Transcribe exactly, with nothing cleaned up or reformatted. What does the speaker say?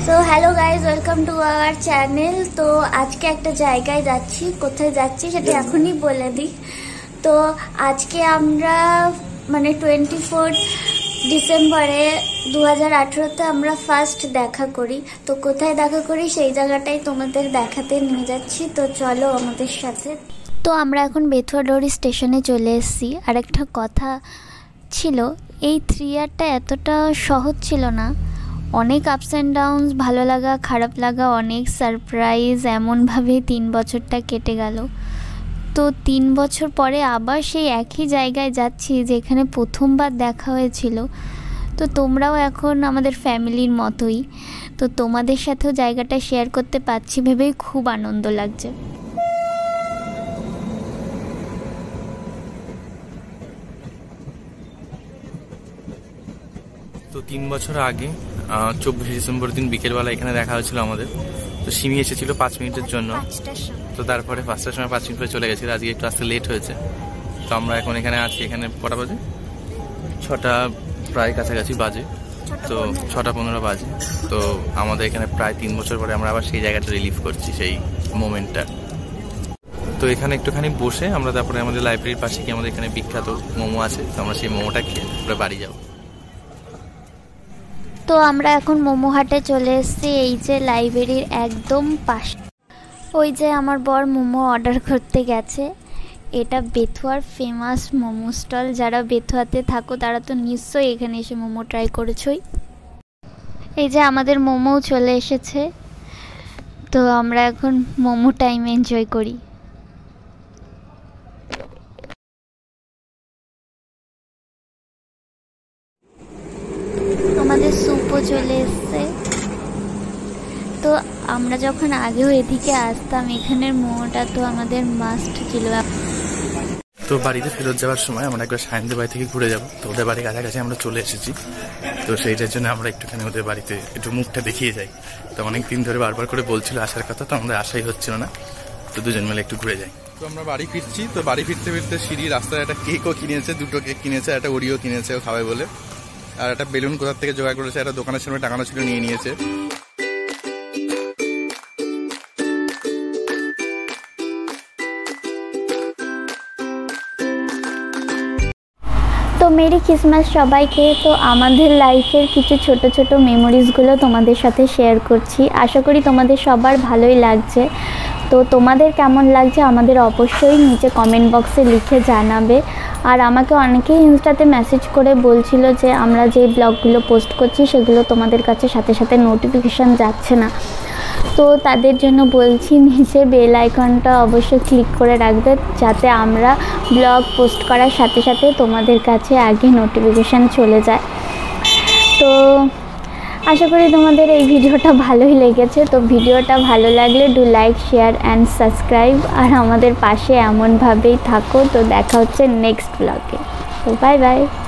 So hello guys, welcome to our channel. তো আজকে একটা জায়গায় যাচ্ছি, কোথায় যাচ্ছি সেটা এখনই বলে দিই। তো আজকে আমরা মানে টোয়েন্টি ফোর ডিসেম্বরে দু হাজার আঠেরোতে আমরা ফার্স্ট দেখা করি। তো কোথায় দেখা করি সেই জায়গাটাই তোমাদের দেখাতে নিয়ে যাচ্ছি। তো চলো আমাদের সাথে। তো আমরা এখন বেথুয়াডোরি স্টেশনে চলে এসেছি। আর একটা কথা ছিল, এই থ্রি ইয়ারটা এতটা সহজ ছিল না। অনেক আপস অ্যান্ড ডাউনস, ভালো লাগা খারাপ লাগা, অনেক সারপ্রাইজ, এমনভাবেই তিন বছরটা কেটে গেল। তো তিন বছর পরে আবার সেই একই জায়গায় যাচ্ছি যেখানে প্রথমবার দেখা হয়েছিল। তো তোমরাও এখন আমাদের ফ্যামিলির মতোই। তো তোমাদের সাথেও জায়গাটা শেয়ার করতে পারছি ভেবেই খুব আনন্দ লাগছে। তো তিন বছর আগে চব্বিশে ডিসেম্বর দিন বিকেলবেলা এখানে দেখা হয়েছিল আমাদের। তো সিমি এসেছিল পাঁচ মিনিটের জন্য। তো তারপরে পাঁচটার সময় পাঁচ মিনিট পরে চলে গেছিল। আজকে একটু আসতে লেট হয়েছে। তো আমরা এখন এখানে আছি। এখানে কটা বাজে? ছটা প্রায় কাছাকাছি বাজে। তো ছটা পনেরো বাজে। তো আমাদের এখানে প্রায় তিন বছর পরে আমরা আবার সেই জায়গাটা রিলিভ করছি, সেই মোমেন্টটা। তো এখানে একটুখানি বসে আমরা তারপরে আমাদের লাইব্রেরির পাশে কি আমাদের এখানে বিখ্যাত মোমো আছে। তো আমরা সেই মোমোটা খেয়ে তারপরে বাড়ি যাবো। তো আমরা এখন মোমো হাটে চলে এসেছি, এই যে লাইব্রেরির একদম পাশে। ওই যে আমার বর মোমো অর্ডার করতে গেছে। এটা বেথুয়ার ফেমাস মোমো স্টল। যারা বেথুয়াতে থাকো তারা তো নিশ্চয়ই এখানে এসে মোমো ট্রাই করেছই। এই যে আমাদের মোমোও চলে এসেছে। তো আমরা এখন মোমো টাইম এনজয় করি। আমাদের স্যুপও চলে এসছে। তো আমরা যখন আগেও এদিকে আসতাম, এখানের মোমোটা তো আমাদের মাস্ট ছিল। তো বাড়িতে ফেরত যাওয়ার সময় আমরা একবার সায়নদের বাড়ি থেকে ঘুরে যাবো। তো ওদের বাড়ির কাছাকাছি আমরা চলে এসেছি। তো সেইটার জন্য আমরা একটুখানি ওদের বাড়িতে একটু মুখটা দেখিয়ে যাই। তো অনেক দিন ধরে বারবার করে বলছিল আসার কথা, তো আমাদের আশাই হচ্ছিল না। তো দুজন মিলে একটু ঘুরে যাই। তো আমরা বাড়ি ফিরছি। তো বাড়ি ফিরতে ফিরতে সিঁড়ি রাস্তায় একটা কেকও কিনেছে, দুটো কেক কিনেছে, একটা ওরিও কিনেছে ও খাবে বলে। আর একটা বেলুন কোথা থেকে জোগাড় করেছে, একটা দোকানের সামনে টাঙানো ছিল, নিয়ে নিয়েছে। তো মেরি ক্রিসমাস সবাইকে। তো আমাদের লাইফের কিছু ছোট ছোট মেমোরিজগুলো তোমাদের সাথে শেয়ার করছি। আশা করি তোমাদের সবার ভালোই লাগছে। তো তোমাদের কেমন লাগছে আমাদের অবশ্যই নিচে কমেন্ট বক্সে লিখে জানাবে। আর আমাকে অনেকেই ইনস্টাতে মেসেজ করে বলছিল যে আমরা যে ব্লগগুলো পোস্ট করছি সেগুলো তোমাদের কাছে সাথে সাথে নোটিফিকেশান যাচ্ছে না। তো তাদের জন্য বলছি, নিচে বেল আইকনটা অবশ্যই ক্লিক করে রাখবে, যাতে আমরা ব্লগ পোস্ট করার সাথে সাথে তোমাদের কাছে আগে নোটিফিকেশান চলে যায়। তো আশা করি তোমাদের এই ভিডিওটা ভালোই লেগেছে। তো ভিডিওটা ভালো লাগলে do like, share and subscribe. আর আমাদের পাশে এমনভাবেই থাকো। তো দেখা হচ্ছে নেক্সট ব্লগে। তো বাই বাই।